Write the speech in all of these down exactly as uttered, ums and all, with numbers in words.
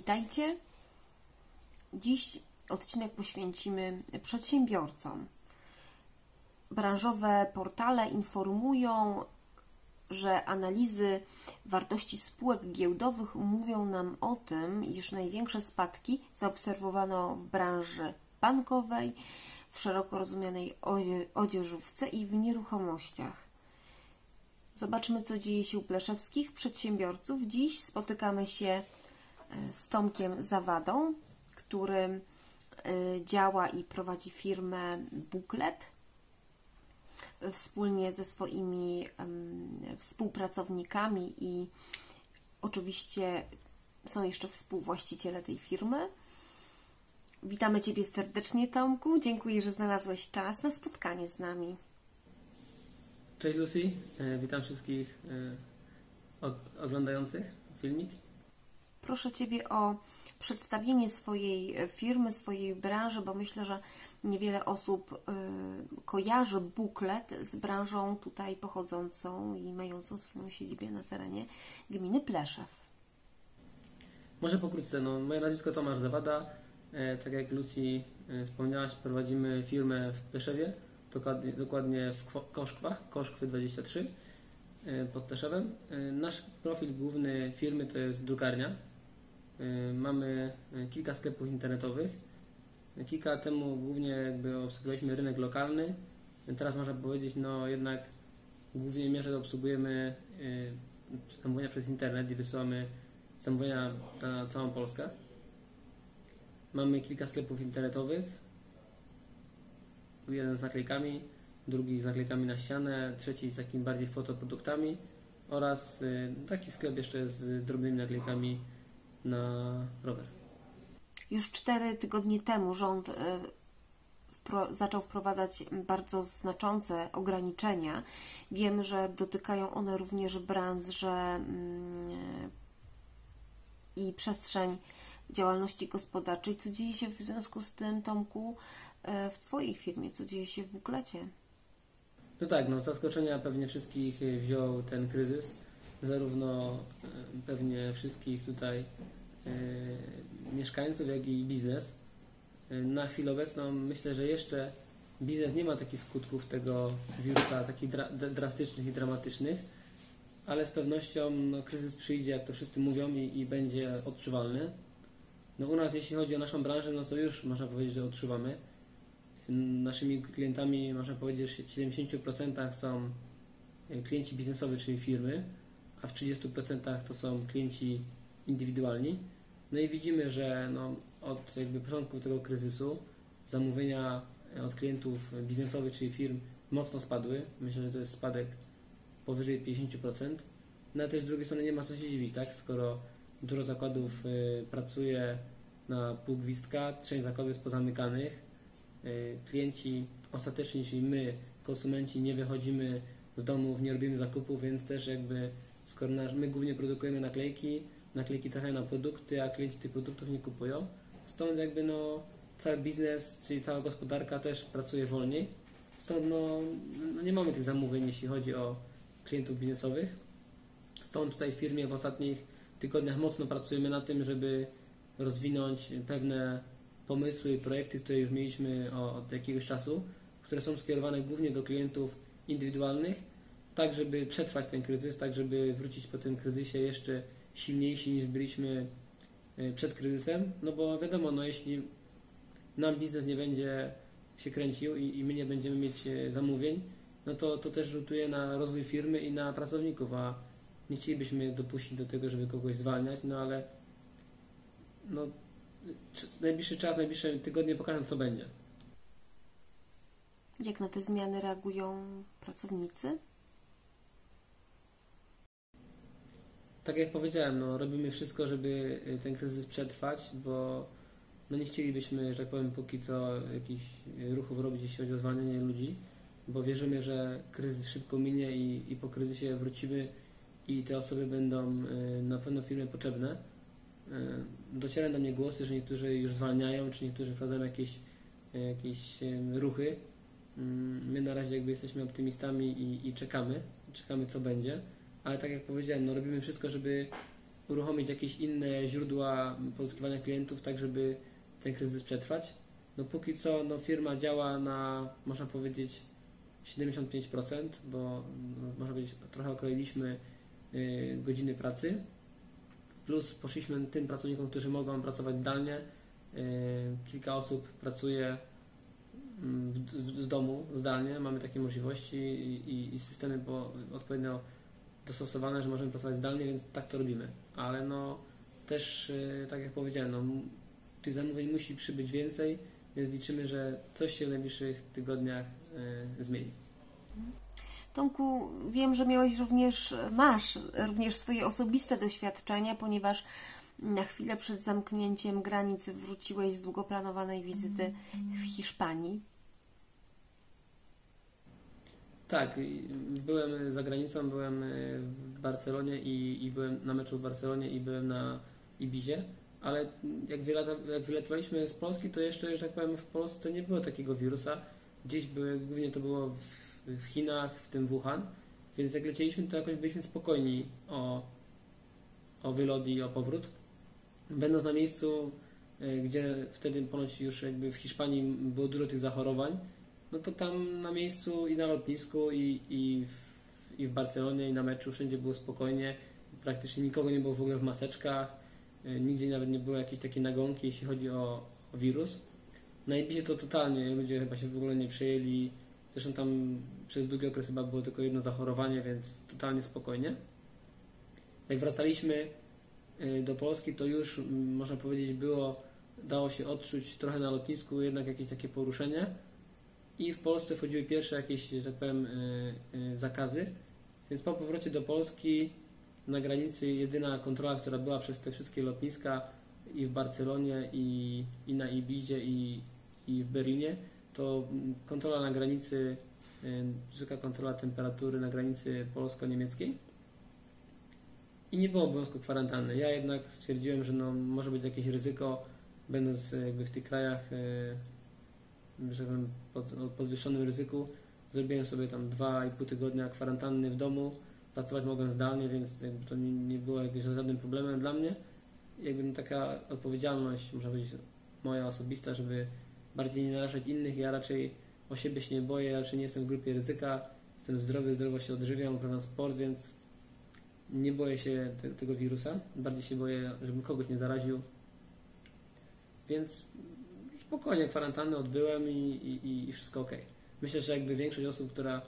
Witajcie. Dziś odcinek poświęcimy przedsiębiorcom. Branżowe portale informują, że analizy wartości spółek giełdowych mówią nam o tym, iż największe spadki zaobserwowano w branży bankowej, w szeroko rozumianej odzieżówce i w nieruchomościach. Zobaczmy, co dzieje się u Pleszewskich przedsiębiorców. Dziś spotykamy się z Tomkiem Zawadą, który działa i prowadzi firmę Booklet wspólnie ze swoimi współpracownikami i oczywiście są jeszcze współwłaściciele tej firmy. Witamy Ciebie serdecznie, Tomku. Dziękuję, że znalazłeś czas na spotkanie z nami. Cześć Lucy, witam wszystkich oglądających filmik. Proszę Ciebie o przedstawienie swojej firmy, swojej branży, bo myślę, że niewiele osób kojarzy Booklet z branżą tutaj pochodzącą i mającą swoją siedzibę na terenie gminy Pleszew. Może pokrótce, no, moje nazwisko Tomasz Zawada. Tak jak Lucy wspomniałaś, prowadzimy firmę w Pleszewie, dokładnie w Koszkwach, Koszkwy dwadzieścia trzy pod Pleszewem. Nasz profil główny firmy to jest drukarnia. Mamy kilka sklepów internetowych. Kilka lat temu głównie jakby obsługowaliśmy rynek lokalny. Teraz można powiedzieć, no jednak głównie mierze obsługujemy zamówienia przez internet i wysyłamy zamówienia na całą Polskę. Mamy kilka sklepów internetowych. Jeden z naklejkami, drugi z naklejkami na ścianę, trzeci z takimi bardziej fotoproduktami oraz taki sklep jeszcze z drobnymi naklejkami na rower. Już cztery tygodnie temu rząd wpro- zaczął wprowadzać bardzo znaczące ograniczenia. Wiemy, że dotykają one również branży mm, i przestrzeń działalności gospodarczej. Co dzieje się w związku z tym, Tomku, w Twojej firmie? Co dzieje się w Booklecie? No tak, no z zaskoczenia pewnie wszystkich wziął ten kryzys. Zarówno pewnie wszystkich tutaj e, mieszkańców, jak i biznes. Na chwilę obecną myślę, że jeszcze biznes nie ma takich skutków tego wirusa, takich dra drastycznych i dramatycznych, ale z pewnością no, kryzys przyjdzie, jak to wszyscy mówią, i, i będzie odczuwalny. No u nas, jeśli chodzi o naszą branżę, no to już można powiedzieć, że odczuwamy. Naszymi klientami, można powiedzieć, że w siedemdziesięciu procentach są klienci biznesowi, czyli firmy, a w trzydziestu procentach to są klienci indywidualni. No i widzimy, że no, od jakby początku tego kryzysu zamówienia od klientów biznesowych, czyli firm, mocno spadły. Myślę, że to jest spadek powyżej pięćdziesiąt procent. No ale też z drugiej strony nie ma co się dziwić, tak? Skoro dużo zakładów y, pracuje na pół gwizdka, część zakładów jest pozamykanych, y, klienci ostateczni, czyli my, konsumenci, nie wychodzimy z domów, nie robimy zakupów, więc też jakby skoro nasz, my głównie produkujemy naklejki, naklejki trafiają na produkty, a klienci tych produktów nie kupują. Stąd jakby no cały biznes, czyli cała gospodarka też pracuje wolniej. Stąd no, no nie mamy tych zamówień, jeśli chodzi o klientów biznesowych. Stąd tutaj w firmie w ostatnich tygodniach mocno pracujemy na tym, żeby rozwinąć pewne pomysły i projekty, które już mieliśmy od jakiegoś czasu, które są skierowane głównie do klientów indywidualnych, tak żeby przetrwać ten kryzys, tak żeby wrócić po tym kryzysie jeszcze silniejsi niż byliśmy przed kryzysem, no bo wiadomo, no jeśli nam biznes nie będzie się kręcił i, i my nie będziemy mieć zamówień, no to to też rzutuje na rozwój firmy i na pracowników, a nie chcielibyśmy dopuścić do tego, żeby kogoś zwalniać, no ale no, najbliższy czas, najbliższe tygodnie pokażą, co będzie. Jak na te zmiany reagują pracownicy? Tak jak powiedziałem, no, robimy wszystko, żeby ten kryzys przetrwać, bo no, nie chcielibyśmy, że tak powiem, póki co jakichś ruchów robić, jeśli chodzi o zwalnianie ludzi, bo wierzymy, że kryzys szybko minie i, i po kryzysie wrócimy i te osoby będą na pewno w firmie potrzebne. Docierają do mnie głosy, że niektórzy już zwalniają, czy niektórzy wprowadzają jakieś, jakieś ruchy. My na razie jakby jesteśmy optymistami i, i czekamy, czekamy co będzie, ale tak jak powiedziałem, no robimy wszystko, żeby uruchomić jakieś inne źródła pozyskiwania klientów, tak żeby ten kryzys przetrwać. No póki co no, firma działa na, można powiedzieć, siedemdziesiąt pięć procent, bo no, można powiedzieć, trochę okroiliśmy y, godziny pracy, plus poszliśmy tym pracownikom, którzy mogą pracować zdalnie. Y, kilka osób pracuje w, w, w domu zdalnie, mamy takie możliwości i, i, i systemy bo odpowiednio dostosowane, że możemy pracować zdalnie, więc tak to robimy. Ale no też, y, tak jak powiedziałem, no, tych zamówień musi przybyć więcej, więc liczymy, że coś się w najbliższych tygodniach y, zmieni. Tomku, wiem, że miałeś również, masz również swoje osobiste doświadczenia, ponieważ na chwilę przed zamknięciem granic wróciłeś z długoplanowanej wizyty w Hiszpanii. Tak, byłem za granicą, byłem w Barcelonie i, i byłem na meczu w Barcelonie i byłem na Ibizie, ale jak, wylata, jak wylatowaliśmy z Polski, to jeszcze, że tak powiem, w Polsce nie było takiego wirusa. Gdzieś były, głównie to było w, w Chinach, w tym Wuhan, więc jak lecieliśmy, to jakoś byliśmy spokojni o, o wylot i o powrót. Będąc na miejscu, gdzie wtedy ponoć już jakby w Hiszpanii było dużo tych zachorowań, no to tam na miejscu i na lotnisku i, i, w, i w Barcelonie i na meczu wszędzie było spokojnie, praktycznie nikogo nie było w ogóle w maseczkach, nigdzie nawet nie było jakiejś takiej nagonki, jeśli chodzi o, o wirus. Na Ibizie to totalnie, ludzie chyba się w ogóle nie przejęli, zresztą tam przez długi okres chyba było tylko jedno zachorowanie, więc totalnie spokojnie. Jak wracaliśmy do Polski, to już można powiedzieć było, dało się odczuć trochę na lotnisku jednak jakieś takie poruszenie i w Polsce wchodziły pierwsze jakieś, że tak powiem, zakazy, więc po powrocie do Polski na granicy jedyna kontrola, która była przez te wszystkie lotniska i w Barcelonie i, i na Ibizie i, i w Berlinie, to kontrola na granicy, wysoka kontrola temperatury na granicy polsko-niemieckiej i nie było obowiązku kwarantanny. Ja jednak stwierdziłem, że no, może być jakieś ryzyko, będąc jakby w tych krajach, że powiem, pod podwyższonym ryzyku. Zrobiłem sobie tam dwa i pół tygodnia kwarantanny w domu, pracować mogłem zdalnie, więc jakby to nie, nie było jakimś żadnym problemem dla mnie. Jakby no, taka odpowiedzialność, można powiedzieć, moja osobista, żeby bardziej nie narażać innych. Ja raczej o siebie się nie boję, ja raczej nie jestem w grupie ryzyka, jestem zdrowy, zdrowo się odżywiam, uprawiam sport, więc nie boję się te, tego wirusa. Bardziej się boję, żebym kogoś nie zaraził. Więc spokojnie kwarantannę odbyłem i, i, i wszystko ok. Myślę, że jakby większość osób, która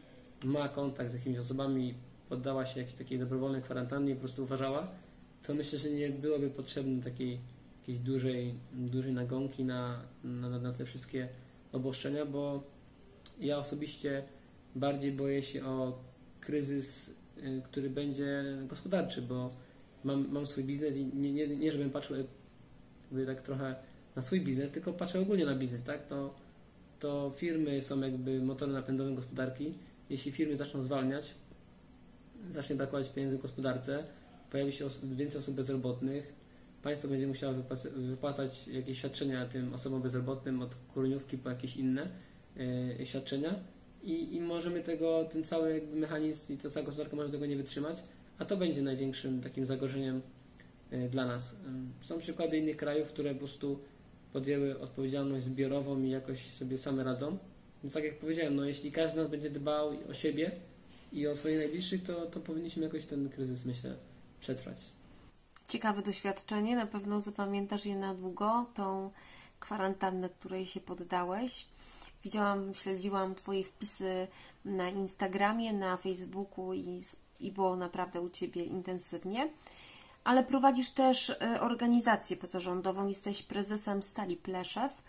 ma kontakt z jakimiś osobami, poddała się jakiejś takiej dobrowolnej kwarantannie i po prostu uważała, to myślę, że nie byłoby potrzebne takiej jakiejś dużej, dużej nagonki na, na, na te wszystkie obostrzenia, bo ja osobiście bardziej boję się o kryzys, który będzie gospodarczy, bo mam, mam swój biznes i nie, nie, nie żebym patrzył jakby tak trochę na swój biznes, tylko patrzę ogólnie na biznes, tak? To, to firmy są jakby motorem napędowym gospodarki. Jeśli firmy zaczną zwalniać, zacznie brakować pieniędzy w gospodarce, pojawi się os- więcej osób bezrobotnych, państwo będzie musiało wypłacać, wypłacać jakieś świadczenia tym osobom bezrobotnym od kurniówki po jakieś inne yy, świadczenia i, i możemy tego, ten cały jakby mechanizm i ta cała gospodarka może tego nie wytrzymać, a to będzie największym takim zagrożeniem yy, dla nas. Yy, są przykłady innych krajów, które po prostu podjęły odpowiedzialność zbiorową i jakoś sobie same radzą. Więc tak jak powiedziałem, no jeśli każdy z nas będzie dbał o siebie i o swoich najbliższych, to, to powinniśmy jakoś ten kryzys, myślę, przetrwać. Ciekawe doświadczenie, na pewno zapamiętasz je na długo, tą kwarantannę, której się poddałeś. Widziałam, śledziłam Twoje wpisy na Instagramie, na Facebooku i, i było naprawdę u Ciebie intensywnie. Ale prowadzisz też organizację pozarządową, jesteś prezesem Stali Pleszew,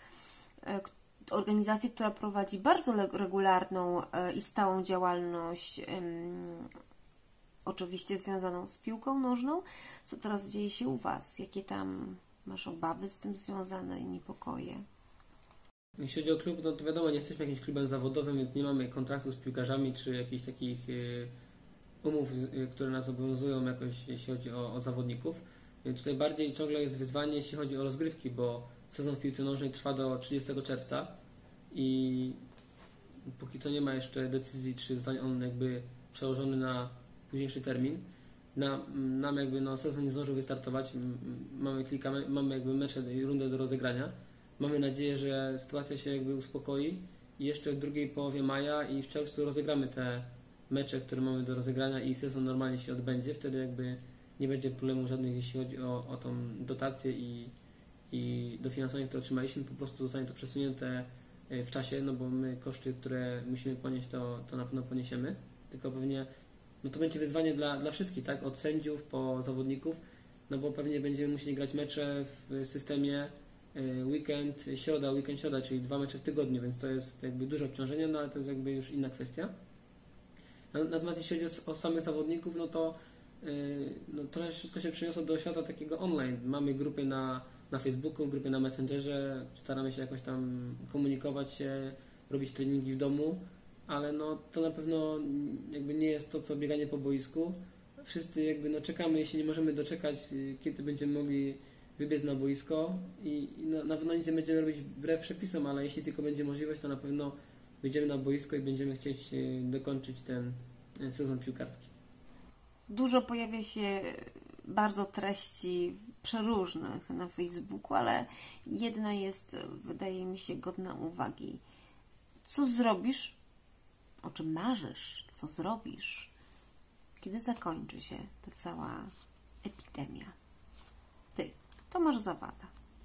organizacji, która prowadzi bardzo regularną i stałą działalność, um, oczywiście związaną z piłką nożną. Co teraz dzieje się u Was? Jakie tam masz obawy z tym związane i niepokoje? Jeśli chodzi o klub, no to wiadomo, nie jesteśmy jakimś klubem zawodowym, więc nie mamy kontraktów z piłkarzami, czy jakichś takich y, umów, y, które nas obowiązują jakoś, jeśli chodzi o, o zawodników. Y, tutaj bardziej ciągle jest wyzwanie, jeśli chodzi o rozgrywki, bo sezon w piłce nożnej trwa do trzydziestego czerwca i póki co nie ma jeszcze decyzji, czy zostanie on jakby przełożony na późniejszy termin. nam, nam jakby no, sezon nie zdążył wystartować, mamy kilka, mamy jakby mecze i rundę do rozegrania. Mamy nadzieję, że sytuacja się jakby uspokoi i jeszcze w drugiej połowie maja i w czerwcu rozegramy te mecze, które mamy do rozegrania i sezon normalnie się odbędzie. Wtedy jakby nie będzie problemu żadnych, jeśli chodzi o, o tą dotację i, i dofinansowanie, które otrzymaliśmy. Po prostu zostanie to przesunięte w czasie, no bo my koszty, które musimy ponieść, to, to na pewno poniesiemy. Tylko pewnie no to będzie wyzwanie dla, dla wszystkich, tak? Od sędziów po zawodników, no bo pewnie będziemy musieli grać mecze w systemie weekend, środa, weekend, środa, czyli dwa mecze w tygodniu, więc to jest jakby duże obciążenie, no ale to jest jakby już inna kwestia. Natomiast jeśli chodzi o, o samych zawodników, no to yy, no trochę wszystko się przeniosło do świata takiego online. Mamy grupy na, na Facebooku, grupy na Messengerze, staramy się jakoś tam komunikować się, robić treningi w domu, ale no to na pewno jakby nie jest to, co bieganie po boisku. Wszyscy jakby no czekamy, jeśli nie możemy doczekać, kiedy będziemy mogli wybiec na boisko i, i na, na pewno nic nie będziemy robić wbrew przepisom, ale jeśli tylko będzie możliwość, to na pewno wyjdziemy na boisko i będziemy chcieć dokończyć ten sezon piłkarski. Dużo pojawia się bardzo treści przeróżnych na Facebooku, ale jedna jest, wydaje mi się, godna uwagi. Co zrobisz, o czym marzysz, co zrobisz, kiedy zakończy się ta cała epidemia? Ty, to masz zawada.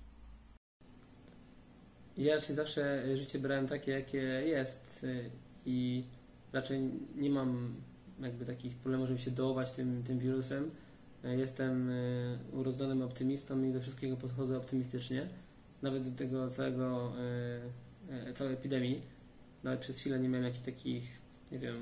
Ja raczej zawsze życie brałem takie, jakie jest i raczej nie mam jakby takich problemów, żeby się dołować tym, tym wirusem. Jestem urodzonym optymistą i do wszystkiego podchodzę optymistycznie. Nawet do tego całego, całej epidemii. Nawet przez chwilę nie miałem jakichś takich, nie wiem,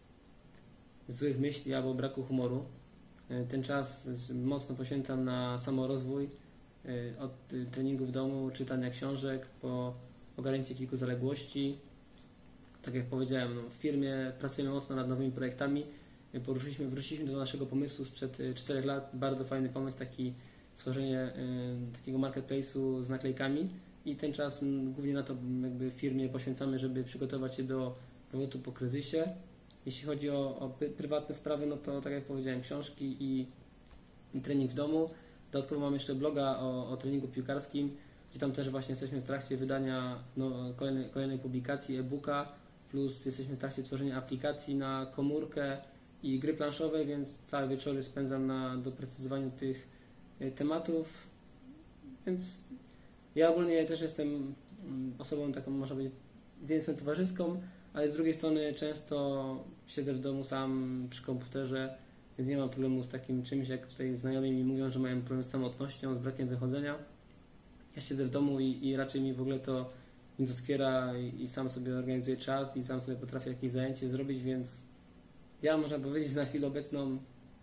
złych myśli albo braku humoru. Ten czas mocno poświęcam na samorozwój, od treningu w domu, czytania książek, po ogarnięcie kilku zaległości. Tak jak powiedziałem, no, w firmie pracujemy mocno nad nowymi projektami. Poruszyliśmy, wróciliśmy do naszego pomysłu sprzed czterech lat. Bardzo fajny pomysł, taki stworzenie y, takiego marketplace'u z naklejkami i ten czas m, głównie na to jakby w firmie poświęcamy, żeby przygotować się do powrotu po kryzysie. Jeśli chodzi o, o prywatne sprawy, no to tak jak powiedziałem, książki i, i trening w domu. Dodatkowo mam jeszcze bloga o, o treningu piłkarskim, gdzie tam też właśnie jesteśmy w trakcie wydania no, kolejnej, kolejnej publikacji e-booka, plus jesteśmy w trakcie tworzenia aplikacji na komórkę i gry planszowe, więc całe wieczory spędzam na doprecyzowaniu tych tematów. Więc ja ogólnie też jestem osobą taką, można powiedzieć, z jednej strony towarzyską, ale z drugiej strony często siedzę w domu sam przy komputerze, więc nie mam problemu z takim czymś, jak tutaj znajomi mi mówią, że mają problem z samotnością, z brakiem wychodzenia. Ja siedzę w domu i, i raczej mi w ogóle to nie doskwiera i, i sam sobie organizuję czas i sam sobie potrafię jakieś zajęcie zrobić, więc ja można powiedzieć na chwilę obecną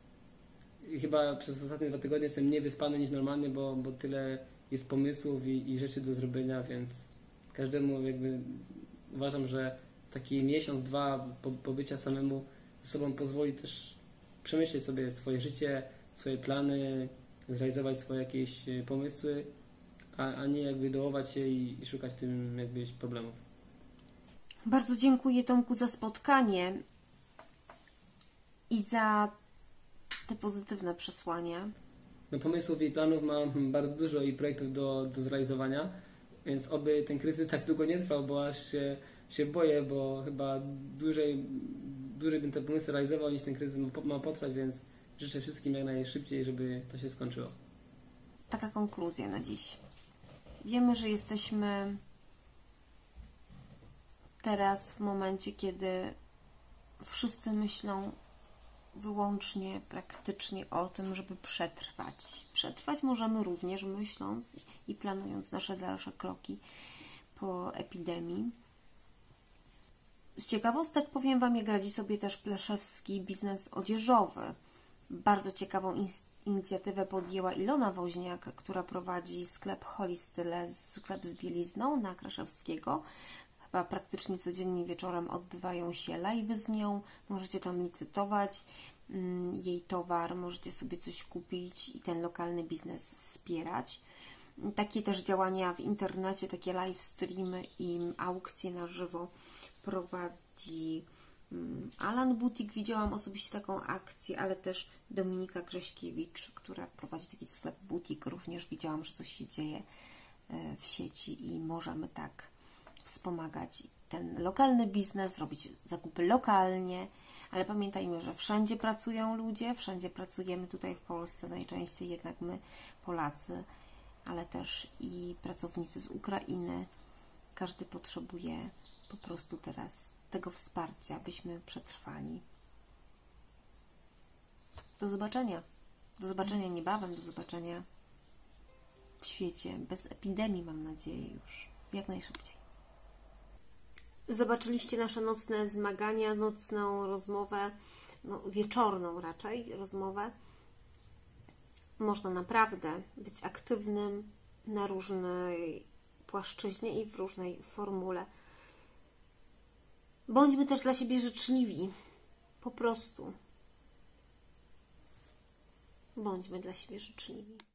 chyba przez ostatnie dwa tygodnie jestem mniej wyspany niż normalnie, bo, bo tyle jest pomysłów i, i rzeczy do zrobienia, więc każdemu jakby uważam, że taki miesiąc, dwa po, pobycia samemu ze sobą pozwoli też przemyśleć sobie swoje życie, swoje plany, zrealizować swoje jakieś pomysły, a, a nie jakby dołować się i, i szukać tym jakbyś problemów. Bardzo dziękuję, Tomku, za spotkanie i za te pozytywne przesłania. No, pomysłów i planów mam bardzo dużo i projektów do, do zrealizowania, więc oby ten kryzys tak długo nie trwał, bo aż się, się boję, bo chyba dłużej, dłużej bym te pomysły realizował niż ten kryzys ma potrwać, więc życzę wszystkim jak najszybciej, żeby to się skończyło. Taka konkluzja na dziś. Wiemy, że jesteśmy teraz w momencie, kiedy wszyscy myślą wyłącznie, praktycznie o tym, żeby przetrwać. Przetrwać możemy również myśląc i planując nasze dalsze kroki po epidemii. Z ciekawostek powiem Wam, jak radzi sobie też Pleszewski biznes odzieżowy. Bardzo ciekawą inicjatywę podjęła Ilona Woźniak, która prowadzi sklep Holy Style, sklep z bielizną na Kraszewskiego. Chyba praktycznie codziennie wieczorem odbywają się live'y z nią. Możecie tam licytować jej towar, możecie sobie coś kupić i ten lokalny biznes wspierać. Takie też działania w internecie, takie live streamy i aukcje na żywo prowadzi Alan Butik, widziałam osobiście taką akcję, ale też Dominika Grześkiewicz, która prowadzi taki sklep butik, również widziałam, że coś się dzieje w sieci i możemy tak wspomagać ten lokalny biznes, robić zakupy lokalnie, ale pamiętajmy, że wszędzie pracują ludzie, wszędzie pracujemy tutaj w Polsce, najczęściej jednak my, Polacy, ale też i pracownicy z Ukrainy. Każdy potrzebuje po prostu teraz tego wsparcia, abyśmy przetrwali. Do zobaczenia. Do zobaczenia niebawem, do zobaczenia w świecie bez epidemii, mam nadzieję, już jak najszybciej. Zobaczyliście nasze nocne zmagania, nocną rozmowę, no, wieczorną raczej rozmowę. Można naprawdę być aktywnym na różnej płaszczyźnie i w różnej formule. Bądźmy też dla siebie życzliwi. Po prostu. Bądźmy dla siebie życzliwi.